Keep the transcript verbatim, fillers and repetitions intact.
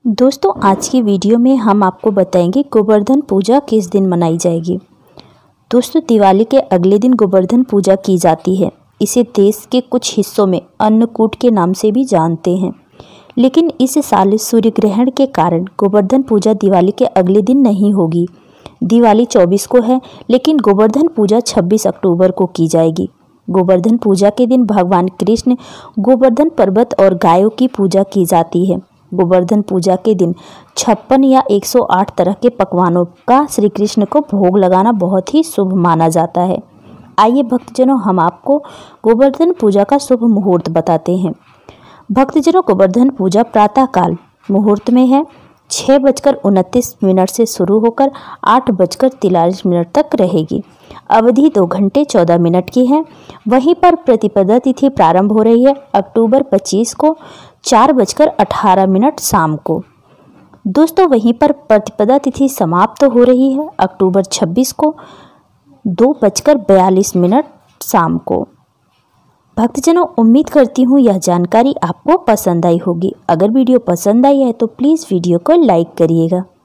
दोस्तों आज की वीडियो में हम आपको बताएंगे गोवर्धन पूजा किस दिन मनाई जाएगी। दोस्तों दिवाली के अगले दिन गोवर्धन पूजा की जाती है। इसे देश के कुछ हिस्सों में अन्नकूट के नाम से भी जानते हैं, लेकिन इस साल सूर्य ग्रहण के कारण गोवर्धन पूजा दिवाली के अगले दिन नहीं होगी। दिवाली चौबीस को है, लेकिन गोवर्धन पूजा छब्बीस अक्टूबर को की जाएगी। गोवर्धन पूजा के दिन भगवान कृष्ण गोवर्धन पर्वत और गायों की पूजा की जाती है। गोवर्धन पूजा के दिन छप्पन या एक सौ आठ तरह के पकवानों का श्री कृष्ण को भोग लगाना बहुत ही शुभ माना जाता है। आइए भक्तजनों, हम आपको गोवर्धन पूजा का शुभ मुहूर्त बताते हैं। भक्तजनों, गोवर्धन पूजा प्रातःकाल मुहूर्त में है। छः बजकर उनतीस मिनट से शुरू होकर आठ बजकर तिरालीस मिनट तक रहेगी। अवधि दो घंटे चौदह मिनट की है। वहीं पर प्रतिपदा तिथि प्रारंभ हो रही है अक्टूबर पच्चीस को चार बजकर अठारह मिनट शाम को। दोस्तों वहीं पर प्रतिपदा तिथि समाप्त हो रही है अक्टूबर छब्बीस को दो बजकर बयालीस मिनट शाम को। भक्तजनों, उम्मीद करती हूँ यह जानकारी आपको पसंद आई होगी। अगर वीडियो पसंद आई है तो प्लीज़ वीडियो को लाइक करिएगा।